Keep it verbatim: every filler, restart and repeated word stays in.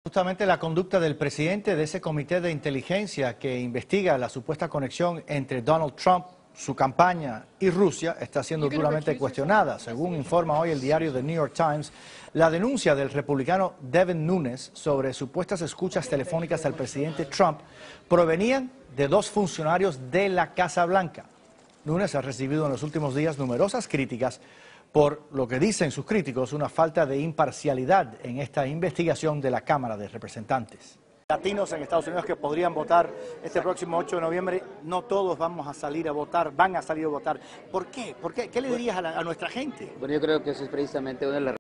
Justamente la conducta del presidente de ese comité de inteligencia que investiga la supuesta conexión entre Donald Trump, su campaña y Rusia está siendo duramente cuestionada. Según informa hoy el diario The New York Times, la denuncia del republicano Devin Nunes sobre supuestas escuchas telefónicas al presidente Trump provenían de dos funcionarios de la Casa Blanca. Nunes ha recibido en los últimos días numerosas críticas por lo que dicen sus críticos, una falta de imparcialidad en esta investigación de la Cámara de Representantes. Latinos en Estados Unidos que podrían votar este próximo ocho de noviembre, no todos vamos a salir a votar, van a salir a votar. ¿Por qué? ¿Por qué? ¿Qué le dirías a, la, a nuestra gente? Bueno, yo creo que eso es precisamente una de las